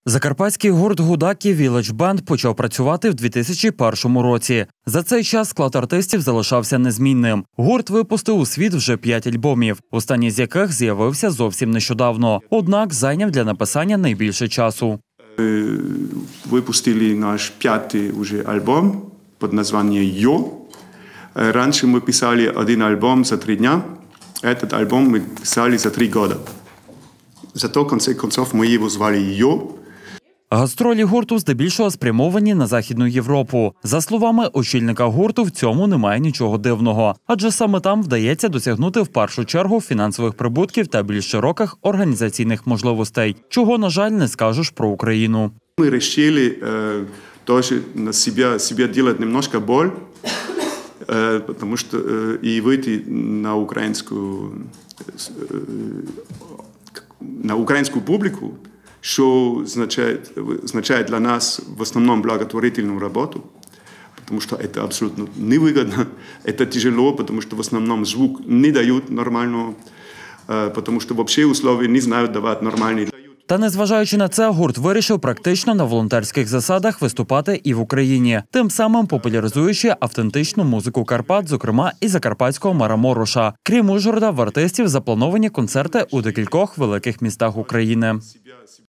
Закарпатський гурт «Гудаки Village Band» почав працювати в 2001 році. За цей час склад артистів залишався незмінним. Гурт випустив у світ вже 5 альбомів, останній з яких з'явився зовсім нещодавно. Однак зайняв для написання найбільше часу. Випустили наш 5-й уже альбом під названням «Йо». Раніше ми писали один альбом за 3 дня. Этот альбом мы писали за 3 года. Зато в конце концов мы его звали «Йо». Гастролі гурту здебільшого спрямовані на Західну Європу. За словами очільника гурту, в цьому немає нічого дивного. Адже саме там вдається досягнути в першу чергу фінансових прибутків та більш широких організаційних можливостей. Чого, на жаль, не скажеш про Україну. Ми вирішили тоже на себе делать немножко боль, потому что и выйти на украинскую публику, что означает для нас в основном благотворительную работу, потому что это абсолютно невыгодно, это тяжело, потому что в основном звук не дают нормального, потому что вообще условия не знают давать нормальный. Та незважаючи на це, гурт вирішив практично на волонтерських засадах виступати і в Україні, тим самим популяризуючи автентичну музику Карпат, зокрема і закарпатського Мара Мороша. Крім Ужгорода, в артистів заплановані концерти у декількох великих містах України.